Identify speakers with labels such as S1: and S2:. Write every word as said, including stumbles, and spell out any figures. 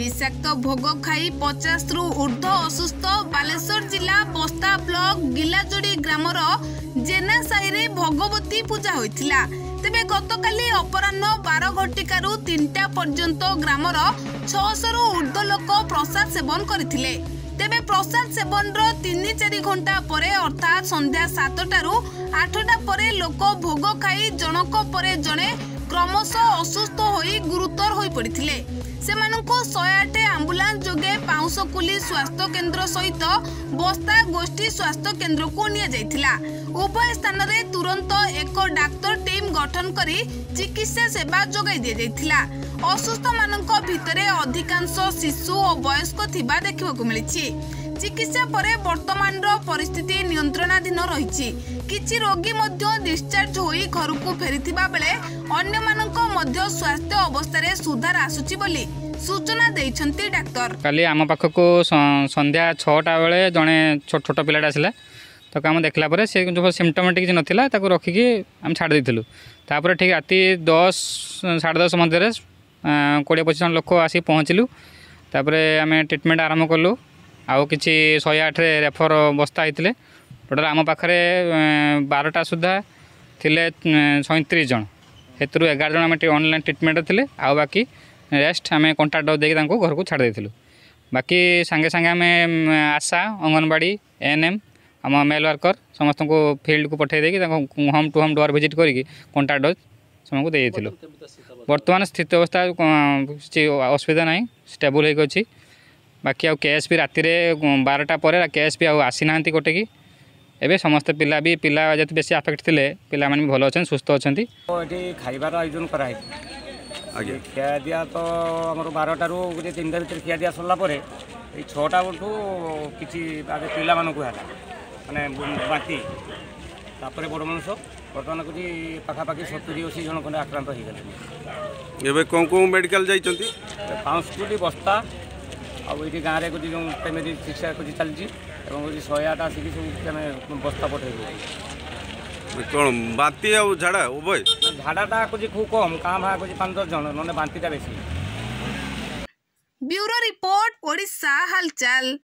S1: विषाक्त भोग खाई पचास रु ऊर्ध्व असुस्थ बालेश्वर जिला बस्ता ब्लॉक गिलाजोड़ी ग्रामर जेना साई भगवती पूजा होइथिला। तेबे गतकाली अपराह्न बार घटिकारु तीनटा पर्यंत ग्रामर छःश रु ऊर्ध्व लोक प्रसाद सेवन करथिले। तेबे प्रसाद सेवन रो तीन चार घंटा परे अर्थात संध्या सातटारू आठटा परे लोक भोग खाई जनक परे जणे क्रमशः असुस्थ होई गुरुतर होई पड़िथिले। सेमानंको एक सौ आठ आंबुलांस जोगे पाउसकुली स्वास्थ्य केन्द्र सहित बस्ता गोष्ठी स्वास्थ्य केन्द्र को निया जाइथिला। उभय स्थान रे तुरंत एक डाक्टर टीम गठन करी चिकित्सा सेवा जोगाई दिया जाइथिला। असुस्थ मानंको भितरे अधिकांश शिशु और वयस्क थिबा देखिबाकू मिलिछि। चिकित्सा परे वर्तमान रो परिस्थिति नियंत्रणाधीन रहिछि। किछि रोगी मध्य डिस्चार्ज होई घर को फेरिथिबा बेले अन्य मानंको मध्य स्वास्थ्य अवस्था रे सुधार आसुछि बोली सूचना दैछन्ती डाक्टर।
S2: काली आम पाखको संध्या छटा बेले जणे छोट छोट पिलाटा आसिला तो आम देखला परे से जो सिम्टोमेटिक जे नथिला ताको रखिकी आम छाड़ देथिलु। तापर ठीक राति दस साढ़े दस मध्य कोड़े पचिश जन लोक आसी पहुँचलु। तापर आम ट्रिटमेंट आरंभ कलु। आउ किसी शहे आठ रेफर बस्ता होते टोटाल आम पाखे बारटा सुधा थिले सैंतीस जन हेतु एगार जन आम ऑनलाइन ट्रिटमेंट थे। आउ बाकी रेस्ट आम कंटाक्ट डोज देकी घर को छाड़ देथिलु। बाकी सांगे सांगे आम आशा अंगनवाड़ी एन एम आम मेल वर्कर समस्त को फील्ड को पठे देकी home to home door visit करी कंटाक्ट डोज समूह को देथिलु। वर्तमान स्थिति अवस्था असुविधा ना स्टेबल होगी। बाकी आउ केएस भी राति बारटा पर केएस भी आसी ना गोटे की एवं समस्त पिला भी पिला जब बेसी आफेक्ट थे पिला भी भल अच्छा सुस्थ अच्छा।
S3: ये खाइबार आयोजन कराई खिया दिया तो आम बारटू गोटे तीन भितर खिया दिया सरला छटा बेलू कि पिला मानक माने बांती तापर बड़ मनुष बर्तमान कुछ पाखापाखि सतुरी अशी जन खंडे आक्रांत हो गले।
S4: कौन कौन मेडिकल जाइछन्ती
S3: पाँचटी बस्ता आउ ये गाँव में कुछ जो फैमिली चिकित्सा कुछ चलती शहे आठ आसिक सब बस्ता पठे
S4: कौन बांती आ झाड़ा उभय
S3: झाड़ाटा कुछ खूब कम काँ भा कुछ पाँच दस जन ना बांतीटा बेसी।
S1: ब्यूरो रिपोर्ट ओडिशा हालचाल।